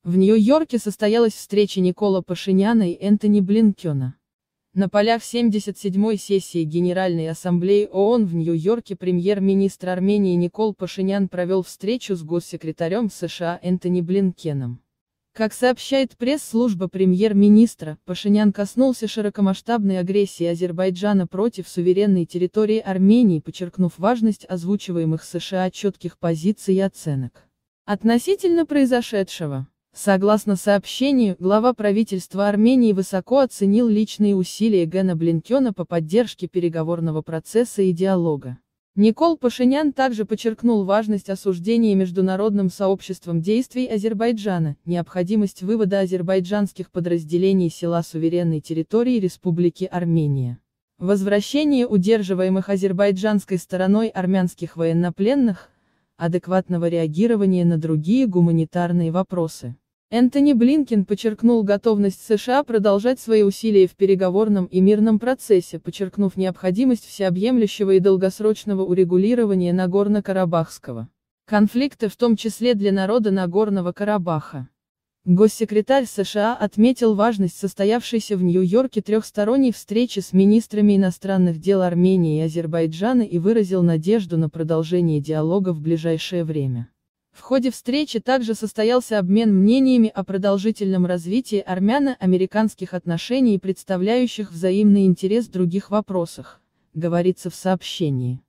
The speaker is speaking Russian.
В Нью-Йорке состоялась встреча Никола Пашиняна и Энтони Блинкена. На полях 77-й сессии Генеральной Ассамблеи ООН в Нью-Йорке премьер-министр Армении Никол Пашинян провел встречу с госсекретарем США Энтони Блинкеном. Как сообщает пресс-служба премьер-министра, Пашинян коснулся широкомасштабной агрессии Азербайджана против суверенной территории Армении, подчеркнув важность озвучиваемых США четких позиций и оценок относительно произошедшего. Согласно сообщению, глава правительства Армении высоко оценил личные усилия Гена Блинкена по поддержке переговорного процесса и диалога. Никол Пашинян также подчеркнул важность осуждения международным сообществом действий Азербайджана, необходимость вывода азербайджанских подразделений села суверенной территории Республики Армения, возвращение удерживаемых азербайджанской стороной армянских военнопленных, адекватного реагирования на другие гуманитарные вопросы. Энтони Блинкен подчеркнул готовность США продолжать свои усилия в переговорном и мирном процессе, подчеркнув необходимость всеобъемлющего и долгосрочного урегулирования Нагорно-Карабахского конфликта, в том числе для народа Нагорного Карабаха. Госсекретарь США отметил важность состоявшейся в Нью-Йорке трехсторонней встречи с министрами иностранных дел Армении и Азербайджана и выразил надежду на продолжение диалога в ближайшее время. В ходе встречи также состоялся обмен мнениями о продолжительном развитии армяно-американских отношений и представляющих взаимный интерес в других вопросах, говорится в сообщении.